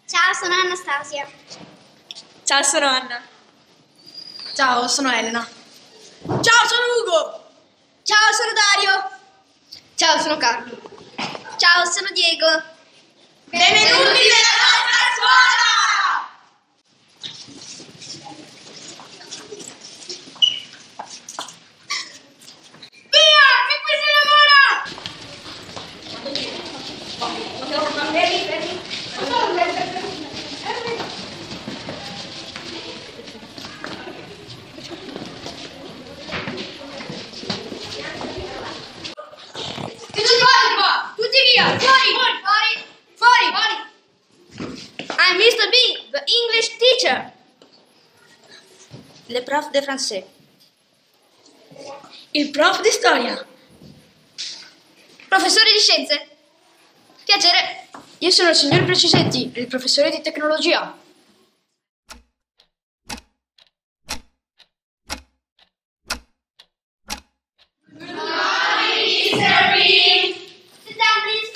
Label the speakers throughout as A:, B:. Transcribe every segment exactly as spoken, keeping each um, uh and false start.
A: Ciao, sono Anastasia.
B: Ciao, sono Anna.
C: Ciao, sono Elena.
D: Ciao, sono Ugo.
A: Ciao, sono Dario.
C: Ciao, sono Carlo.
A: Ciao, sono Diego.
D: Benvenuti nella nostra scuola! Via, che qui si lavora!
A: Fermi, fermi.
D: Che ci fate qua? Tutti via! Fuori! Fuori! Fuori!
A: I'm mister B, the English teacher.
C: Le prof de français.
B: Il prof di storia.
A: Professore di scienze. Piacere.
C: Io sono il signor Precisetti, il professore di tecnologia.
A: Sit down, please.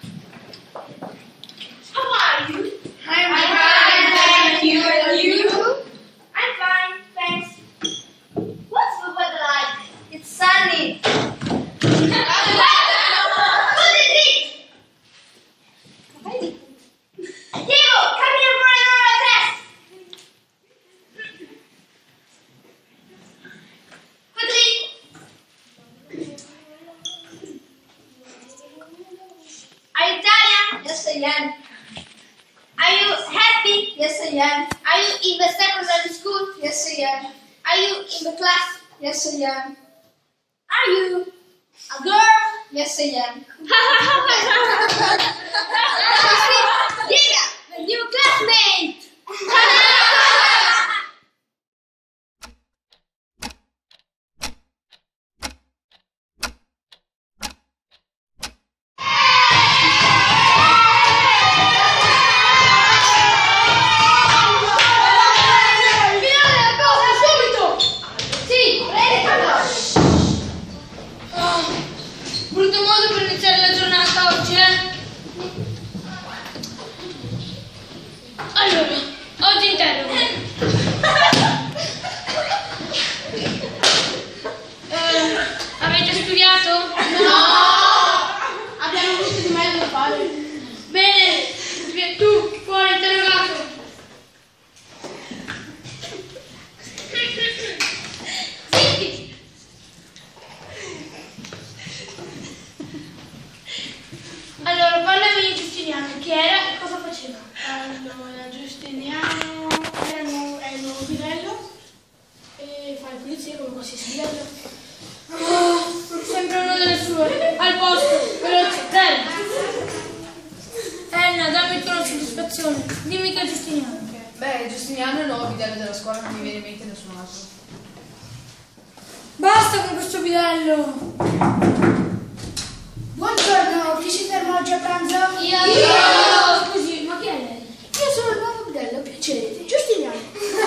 A: How are you?
D: I'm fine, thank you. And you?
A: I'm fine, thanks. What's the weather like? It's sunny. Diego, come here for an oral test. Quickly. Are you Italian? Yes, I am. Are you happy? Yes, I am. Are you in the secondary school? Yes, I am. Are you in the class? Yes, I am. Are you a girl? Yes, I am. Diga, the new classmate.
D: Finale la cosa, subito!
A: Sì, prego.
D: Brutto modo per iniziare la giornata oggi, eh? Allora, oggi interrogo. Eh, avete studiato? No! Abbiamo avuto di meglio da fare. Bene, vi- tu, fuori interrogato. Zitti! Allora, parlami di Giustiniano, chi era e cosa faceva?
E: Allora, Giustiniano era il nuovo, è il nuovo bidello e fa la pulizia come qualsiasi bidello.
D: Oh, sempre uno delle sue. Al posto, veloce, terra. Elena, dammi il tono di soddisfazione. Dimmi che è Giustiniano.
C: Beh, Giustiniano è il nuovo bidello della scuola, non mi viene in mente nessun altro.
D: Basta con questo bidello.
E: Buongiorno, chi si ferma oggi a pranzo?
D: Io. Scusi, ma chi è lei?
E: Io sono il nuovo bidello, piacere, Giustiniano.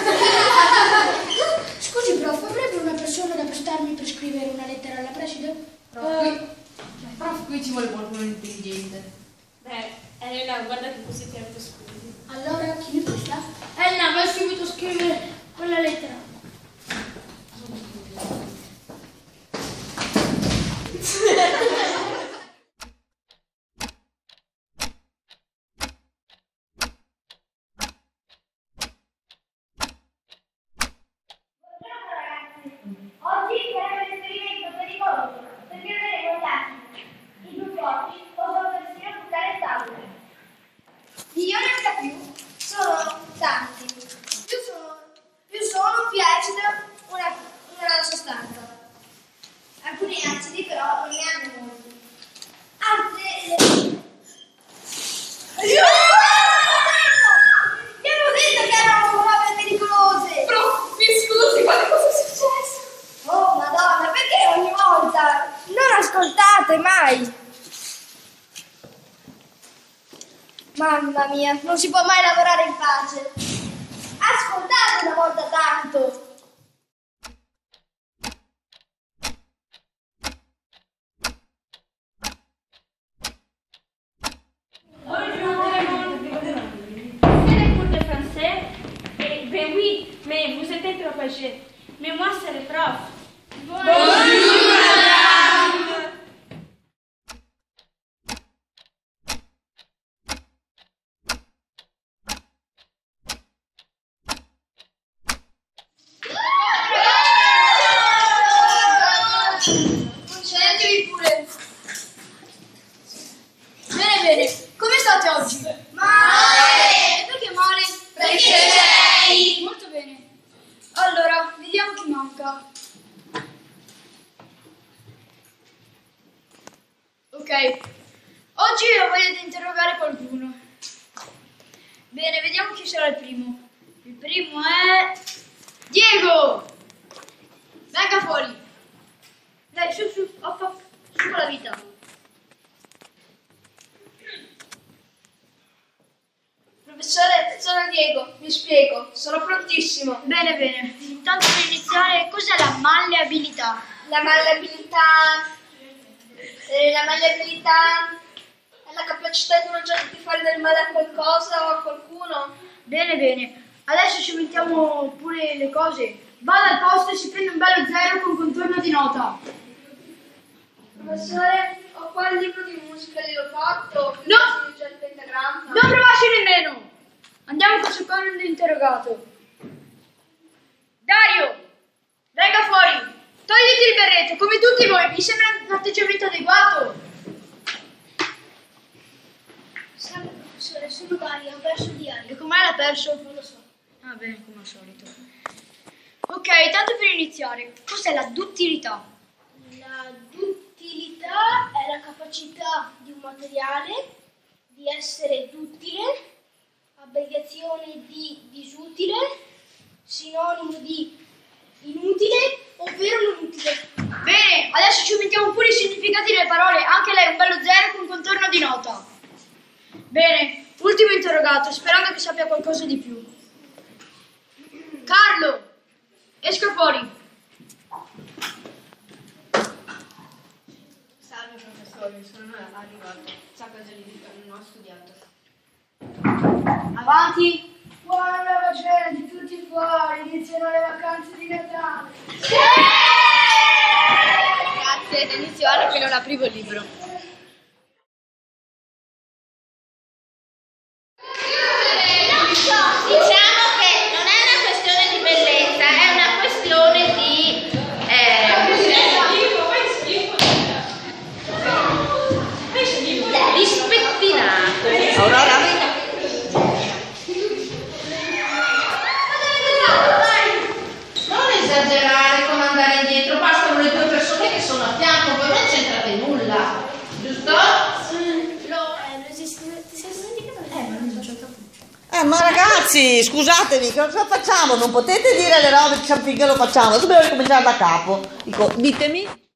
E: Scusi, prof, avrebbe una persona da prestarmi per scrivere una lettera alla preside?
C: Prof, qui, prof, qui ci vuole qualcuno di intelligente.
B: Beh, Elena, guarda che così ti avete scusi.
E: Allora, chi mi presta?
D: Elena, vai subito a scrivere quella lettera.
A: Buongiorno ragazzi, oggi faremo un esperimento pericoloso perché vedremo gli atomi. I più forti possono persino buttare il tavolo. Gli ioni H più sono tanti, più sono, più sono più acida una, una sostanza. Alcuni acidi però non ne hanno molti. Altre le... Vi avevo detto che erano prove pericolose!
B: Prof, mi scusi, ma che cosa è successo?
A: Oh madonna, perché ogni volta? Non ascoltate mai! Mamma mia, non si può mai lavorare in pace! Ascoltate una volta tanto! prochaine. Mais moi, c'est le prof.
B: Bonjour, madame.
D: Sedetevi pure. Bene, bene. Come state oggi? Male. Perché male? Perché sei. Molto bene. Allora, vediamo chi manca. Ok. Oggi ho voglia di interrogare qualcuno. Bene, vediamo chi sarà il primo. Il primo è Diego. Venga fuori. Dai, su, su, off, off, su con la vita.
A: Professore, sono Diego, mi spiego, sono prontissimo.
D: Bene, bene. Intanto per iniziare, cos'è la malleabilità?
A: La malleabilità, eh, la malleabilità è la capacità di un oggetto di fare del male a qualcosa o a qualcuno.
D: Bene, bene. Adesso ci mettiamo pure le cose. Vada al posto e si prende un bello zero con contorno di nota.
A: Professore, ho qua il libro di musica, l'ho fatto.
D: No!
A: Il pentagramma.
D: Non provarci nemmeno. Andiamo col secondo interrogato. Dario, venga fuori. Togliti il berretto, come tutti voi. Mi sembra un atteggiamento adeguato.
A: Salve professore, sono Dario, ho perso il diario.
D: E com'è l'ha perso?
A: Non lo so.
D: Ah, bene, come al solito. Ok, tanto per iniziare, cos'è la duttilità?
A: La duttilità è la capacità di un materiale di essere duttile, abbreviazione di disutile, sinonimo di inutile, ovvero non utile.
D: Bene, adesso ci mettiamo pure i significati delle parole, anche lei un bello zero con contorno di nota. Bene, ultimo interrogato, sperando che sappia qualcosa di più. Carlo, esca fuori.
C: Salve professore, sono arrivato. Sa cosa gli non ho studiato.
D: Avanti.
A: Buona nuova gente, tutti fuori, iniziano le vacanze di Natale.
C: Grazie, inizio anno che non aprivo il libro.
B: Diciamo che non è una questione di bellezza, è una questione di eh, di spettinato.
F: Aurora? Non esagerare con andare indietro, bastano le due persone che sono a fianco, voi non c'entrate nulla, giusto?
G: Eh, ma ragazzi, scusatemi, che cosa facciamo? Non potete dire le robe finché lo facciamo, dobbiamo ricominciare da capo. Dico, ditemi.